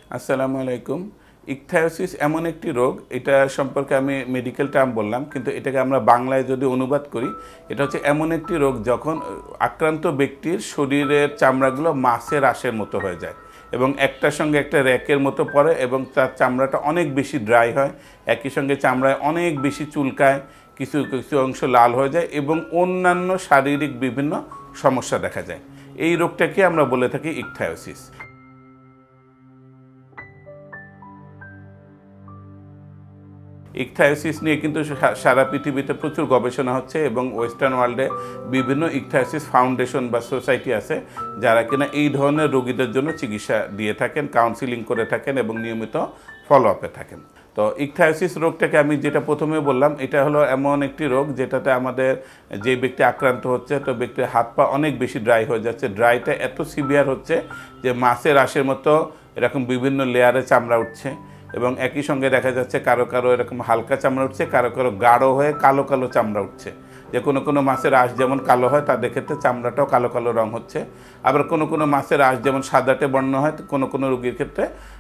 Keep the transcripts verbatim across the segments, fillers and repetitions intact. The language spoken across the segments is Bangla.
আসসালামু আলাইকুম। ইকথায়োসিস এমন একটি রোগ, এটা সম্পর্কে আমি মেডিকেল টার্ম বললাম, কিন্তু এটাকে আমরা বাংলায় যদি অনুবাদ করি, এটা হচ্ছে এমন একটি রোগ যখন আক্রান্ত ব্যক্তির শরীরের চামড়াগুলো মাছের আঁশের মতো হয়ে যায় এবং একটার সঙ্গে একটা র্যাকের মতো পড়ে এবং তার চামড়াটা অনেক বেশি ড্রাই হয়, একই সঙ্গে চামড়ায় অনেক বেশি চুলকায়, কিছু কিছু অংশ লাল হয়ে যায় এবং অন্যান্য শারীরিক বিভিন্ন সমস্যা দেখা যায়। এই রোগটাকে আমরা বলে থাকি ইকথায়োসিস। ইকথায়োসিস নিয়ে কিন্তু সারা পৃথিবীতে প্রচুর গবেষণা হচ্ছে এবং ওয়েস্টার্ন ওয়ার্ল্ডে বিভিন্ন ইকথায়োসিস ফাউন্ডেশন বা সোসাইটি আছে যারা কিনা এই ধরনের রোগীদের জন্য চিকিৎসা দিয়ে থাকেন, কাউন্সিলিং করে থাকেন এবং নিয়মিত ফলো আপে থাকেন। তো ইকথায়োসিস রোগটাকে আমি যেটা প্রথমে বললাম, এটা হলো এমন একটি রোগ যেটাতে আমাদের যে ব্যক্তি আক্রান্ত হচ্ছে, তো ব্যক্তির হাত পা অনেক বেশি ড্রাই হয়ে যাচ্ছে। ড্রাইটা এত সিভিয়ার হচ্ছে যে মাছের আঁশের মতো এরকম বিভিন্ন লেয়ারে চামড়া উঠছে এবং একই সঙ্গে দেখা যাচ্ছে কারো কারো এরকম হালকা চামড়া উঠছে, কারো কারো গাঢ় হয়ে কালো কালো চামড়া উঠছে। যে কোনো কোনো মাছের আঁশ যেমন কালো হয়, তাদের ক্ষেত্রে চামড়াটাও কালো কালো রং হচ্ছে। আবার কোনো কোনো মাছের আঁশ যেমন সাদাটে বর্ণ হয়, কোনো কোনো রোগীর ক্ষেত্রে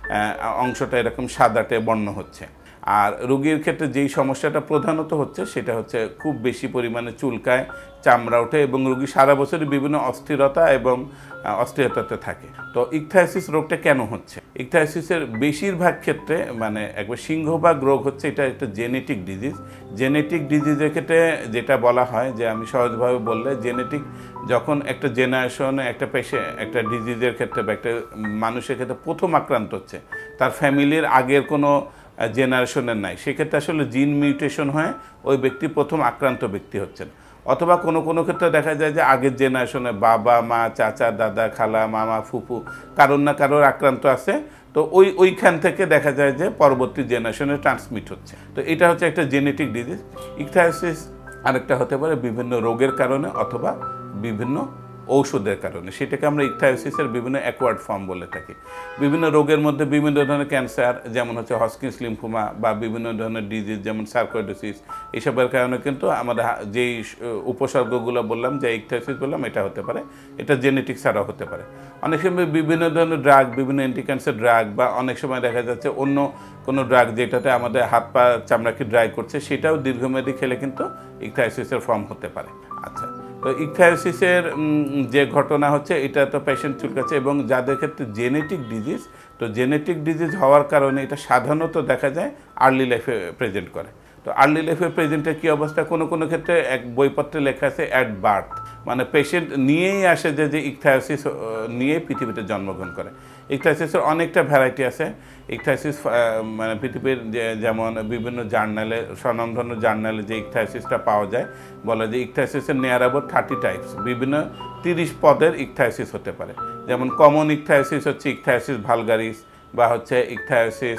অংশটা এরকম সাদাটে বর্ণ হচ্ছে। আর রোগীর ক্ষেত্রে যেই সমস্যাটা প্রধানত হচ্ছে সেটা হচ্ছে খুব বেশি পরিমাণে চুলকায়, চামড়া ওঠে এবং রোগী সারা বছরই বিভিন্ন অস্থিরতা এবং অস্থিরতাতে থাকে। তো ইকথায়োসিস রোগটা কেন হচ্ছে? ইকথায়োসিসের বেশিরভাগ ক্ষেত্রে মানে একবার সিংহভাগ রোগ হচ্ছে এটা একটা জেনেটিক ডিজিজ। জেনেটিক ডিজিজের ক্ষেত্রে যেটা বলা হয়, যে আমি সহজভাবে বললে, জেনেটিক যখন একটা জেনারেশনে একটা পেশে একটা ডিজিজের ক্ষেত্রে বা একটা মানুষের ক্ষেত্রে প্রথম আক্রান্ত হচ্ছে, তার ফ্যামিলির আগের কোনো জেনারেশনের নাই, সেক্ষেত্রে আসলে জিন মিউটেশন হয়ে ওই ব্যক্তি প্রথম আক্রান্ত ব্যক্তি হচ্ছেন। অথবা কোনো কোনো ক্ষেত্রে দেখা যায় যে আগের জেনারেশনে বাবা মা চাচা দাদা খালা মামা ফুফু কারোর না কারোর আক্রান্ত আছে, তো ওই ওইখান থেকে দেখা যায় যে পরবর্তী জেনারেশনে ট্রান্সমিট হচ্ছে। তো এটা হচ্ছে একটা জেনেটিক ডিজিজ। ইকথায়োসিস আরেকটা হতে পারে বিভিন্ন রোগের কারণে অথবা বিভিন্ন ঔষধের কারণে, সেটাকে আমরা ইকথায়োসিসের বিভিন্ন অ্যাকোয়ার্ড ফর্ম বলে থাকি। বিভিন্ন রোগের মধ্যে বিভিন্ন ধরনের ক্যান্সার, যেমন হচ্ছে হজকিন্স লিম্ফোমা বা বিভিন্ন ধরনের ডিজিজ যেমন সার্কোইডোসিস, এইসবের কারণে কিন্তু আমাদের যেই উপসর্গগুলো বললাম, যে ইকথায়োসিস বললাম, এটা হতে পারে। এটা জেনেটিক ছাড়াও হতে পারে। অনেক সময় বিভিন্ন ধরনের ড্রাগ, বিভিন্ন অ্যান্টি ক্যান্সার ড্রাগ, বা অনেক সময় দেখা যাচ্ছে অন্য কোনো ড্রাগ যেটাতে আমাদের হাত পা চামড়াকে ড্রাই করছে, সেটাও দীর্ঘমেয়াদী খেলে কিন্তু ইকথায়োসিসের ফর্ম হতে পারে। আচ্ছা, তো ইকথায়োসিসের যে ঘটনা হচ্ছে, এটা তো পেশেন্ট চুলকাচ্ছে এবং যাদের ক্ষেত্রে জেনেটিক ডিজিজ, তো জেনেটিক ডিজিজ হওয়ার কারণে এটা সাধারণত দেখা যায় আর্লি লাইফে প্রেজেন্ট করে। তো আর্লি লাইফে প্রেজেন্টের কী অবস্থা, কোনো কোনো ক্ষেত্রে এক বইপত্রে লেখা আছে অ্যাট বার্থ, মানে পেশেন্ট নিয়েই আসে যে যে ইকথায়োসিস নিয়ে পৃথিবীতে জন্মগ্রহণ করে। ইকথায়োসিসের অনেকটা ভ্যারাইটি আছে। ইকথায়োসিস মানে পৃথিবীর যে যেমন বিভিন্ন জার্নালে, স্বনামধন্য জার্নালে যে ইকথায়োসিসটা পাওয়া যায়, বলা যে ইকথায়োসিসের নিয়ার অ্যাবাউট থার্টি টাইপস, বিভিন্ন তিরিশ পদের ইকথায়োসিস হতে পারে। যেমন কমন ইকথায়োসিস হচ্ছে ইকথায়োসিস ভালগারিস, বা হচ্ছে ichthyosis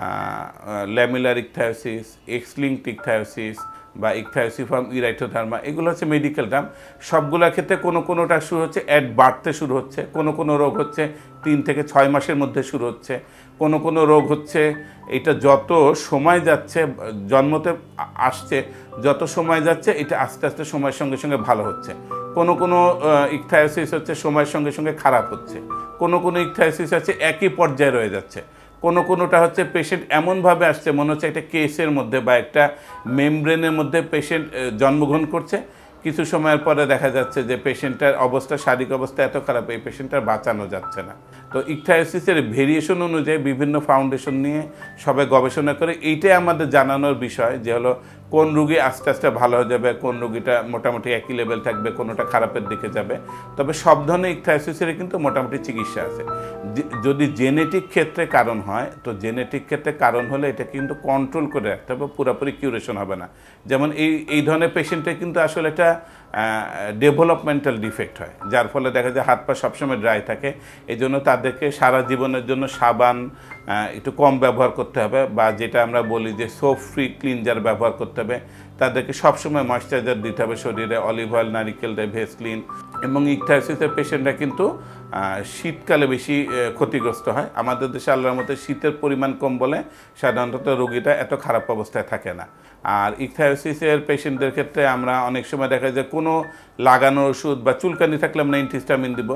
lamellar ichthyosis, X linked ichthyosis, বা ইকথায়োসিফর্ম ইরাইটোথার্মা, এগুলো হচ্ছে মেডিকেল টার্ম। সবগুলোর ক্ষেত্রে কোনো কোনোটা শুরু হচ্ছে অ্যাট বার্থে শুরু হচ্ছে, কোনো কোনো রোগ হচ্ছে তিন থেকে ছয় মাসের মধ্যে শুরু হচ্ছে, কোনো কোনো রোগ হচ্ছে এটা যত সময় যাচ্ছে, জন্মতে আসছে যত সময় যাচ্ছে এটা আস্তে আস্তে সময়ের সঙ্গে সঙ্গে ভালো হচ্ছে। কোনো কোনো ইকথায়োসিস হচ্ছে সময়ের সঙ্গে সঙ্গে খারাপ হচ্ছে, কোনো কোনো ইকথায়োসিস হচ্ছে একই পর্যায়ে রয়ে যাচ্ছে, কোনো কোনোটা হচ্ছে পেশেন্ট এমনভাবে আসছে মনে হচ্ছে একটা কেসের মধ্যে বা একটা মেমব্রেনের মধ্যে পেশেন্ট জন্মগ্রহণ করছে, কিছু সময়ের পরে দেখা যাচ্ছে যে পেশেন্টের অবস্থা, শারীরিক অবস্থা এত খারাপ, এই পেশেন্টটার বাঁচানো যাচ্ছে না। তো ইকথায়োসিসের ভেরিয়েশন অনুযায়ী বিভিন্ন ফাউন্ডেশন নিয়ে সবাই গবেষণা করে, এইটাই আমাদের জানানোর বিষয় যে হলো কোন রোগী আস্তে আস্তে ভালো হয়ে যাবে, কোন রোগীটা মোটামুটি একই লেভেল থাকবে, কোনোটা খারাপের দিকে যাবে। তবে সব ধরনের ইকথায়োসিসের কিন্তু মোটামুটি চিকিৎসা আছে। যদি জেনেটিক ক্ষেত্রে কারণ হয়, তো জেনেটিক ক্ষেত্রে কারণ হলে এটা কিন্তু কন্ট্রোল করে রাখতে হবে, পুরোপুরি কিউরেশন হবে না। যেমন এই এই ধরনের পেশেন্টের কিন্তু আসলে এটা ডেভেলপমেন্টাল ডিফেক্ট হয়, যার ফলে দেখা যায় হাত পা সবসময় ড্রাই থাকে। এই জন্য তাদেরকে সারা জীবনের জন্য সাবান একটু কম ব্যবহার করতে হবে, বা যেটা আমরা বলি যে সোপ ফ্রি ক্লিনজার ব্যবহার করতে হবে। তাদেরকে সবসময় ময়েশ্চারাইজার দিতে হবে শরীরে, অলিভ অয়েল, নারিকেল তেল, ভেসলিন। এবং ইকথায়োসিসের পেশেন্টরা কিন্তু শীতকালে বেশি ক্ষতিগ্রস্ত হয়। আমাদের দেশে আল্লাহর মতে শীতের পরিমাণ কম বলে সাধারণত রোগীটা এত খারাপ অবস্থায় থাকে না। আর ইকথায়োসিসের পেশেন্টদের ক্ষেত্রে আমরা অনেক সময় দেখা যায় কোনো লাগানো ওষুধ বা চুলকানি থাকলে আমরা অ্যান্টিহিস্টামিন দিব,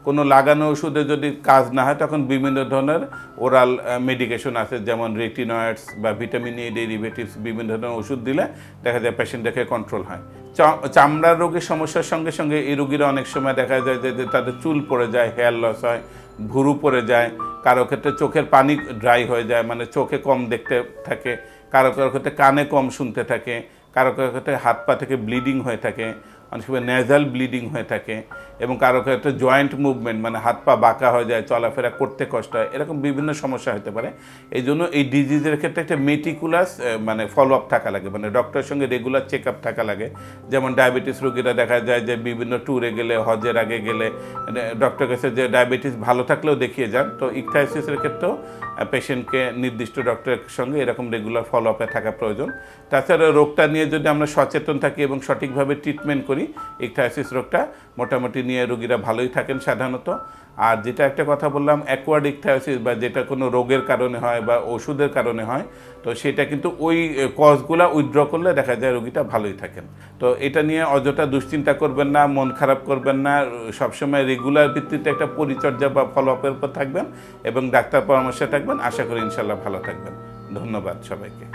কোনো লাগানো ওষুধে যদি কাজ না হয় তখন বিভিন্ন ধরনের ওরাল মেডিকেশন আছে, যেমন রেটিনয়েডস বা ভিটামিন এ ডেরিভেটিভস, বিভিন্ন ধরনের ওষুধ দিলে দেখা যায় পেশেন্টটাকে কন্ট্রোল হয়। চামড়ার রোগের সমস্যার সঙ্গে সঙ্গে এই রোগীরা অনেক সময় দেখা যায় যে তাদের চুল পড়ে যায়, হেয়ার লস হয়, ভুরু পড়ে যায়, কারো ক্ষেত্রে চোখের পানি ড্রাই হয়ে যায়, মানে চোখে কম দেখতে থাকে, কারো কারো ক্ষেত্রে কানে কম শুনতে থাকে, কারো কারো ক্ষেত্রে হাত পা থেকে ব্লিডিং হয়ে থাকে, অনেক সময় নেজাল ব্লিডিং হয়ে থাকে, এবং কারো ক্ষেত্রে জয়েন্ট মুভমেন্ট মানে হাত পা বাঁকা হয়ে যায়, চলাফেরা করতে কষ্ট হয়, এরকম বিভিন্ন সমস্যা হতে পারে। এই জন্য এই ডিজিজের ক্ষেত্রে একটা মেটিকুলাস মানে ফলো আপ থাকা লাগে, মানে ডক্টরের সঙ্গে রেগুলার চেক আপ থাকা লাগে। যেমন ডায়াবেটিস রোগীরা দেখা যায় যে বিভিন্ন ট্যুরে গেলে, হজের আগে গেলে ডক্টর কাছে যে ডায়াবেটিস ভালো থাকলেও দেখিয়ে যান। তো ইকথাইসিসের ক্ষেত্রেও পেশেন্টকে নির্দিষ্ট ডক্টরের সঙ্গে এরকম রেগুলার ফলো আপে থাকা প্রয়োজন। তাছাড়া রোগটা নিয়ে যদি আমরা সচেতন থাকি এবং সঠিকভাবে ট্রিটমেন্ট করি, ইকথাইসিস রোগটা মোটামুটি নিয়ে রোগীরা ভালোই থাকেন সাধারণত। আর যেটা একটা কথা বললাম অ্যাকোয়ার্ড ইকথাইসিস, বা যেটা কোনো রোগের কারণে হয় বা ওষুধের কারণে হয়, তো সেটা কিন্তু ওই কজগুলা উইথড্র করলে দেখা যায় রোগীটা ভালোই থাকেন। তো এটা নিয়ে অযথা দুশ্চিন্তা করবেন না, মন খারাপ করবেন না, সবসময় রেগুলার ভিত্তিতে একটা পরিচর্যা বা ফলো আপের উপর থাকবেন এবং ডাক্তার পরামর্শে থাকবেন। আশা করি ইনশাল্লাহ ভালো থাকবেন। ধন্যবাদ সবাইকে।